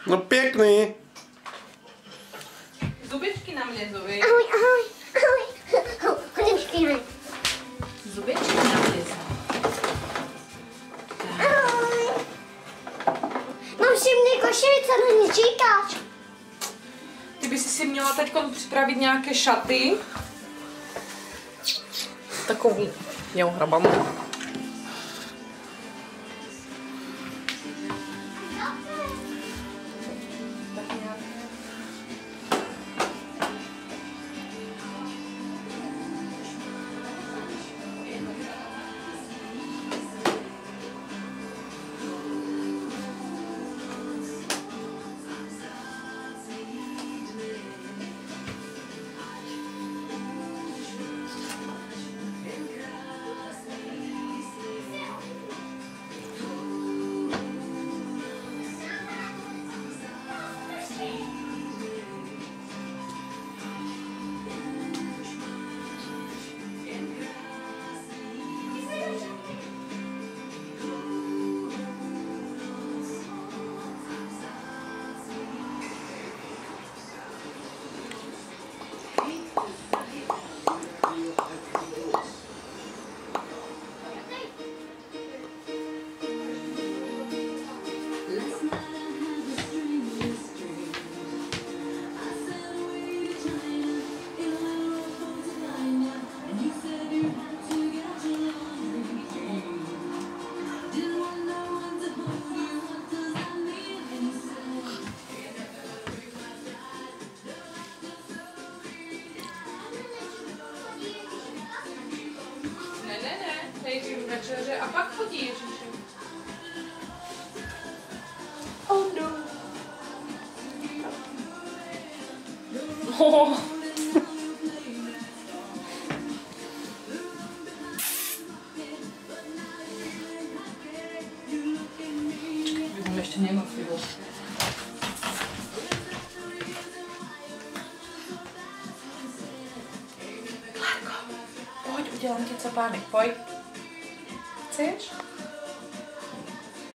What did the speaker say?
No pěkný. Zubičky nám lezou, víš? Ahoj, ahoj, ahoj. Chodím špínej. Zubičky nám lezou. Ahoj. Mám si mě košilice, na ní říkáš. Ty by si měla teď připravit nějaké šaty. Takovou, jo, hrabanu. Nejdřív večeře a pak chodí Ježíši. Oh no. Oh. Vidím ještě nemoc pivo. Klárko, pojď, udělám ti capánek, pojď. Chceš?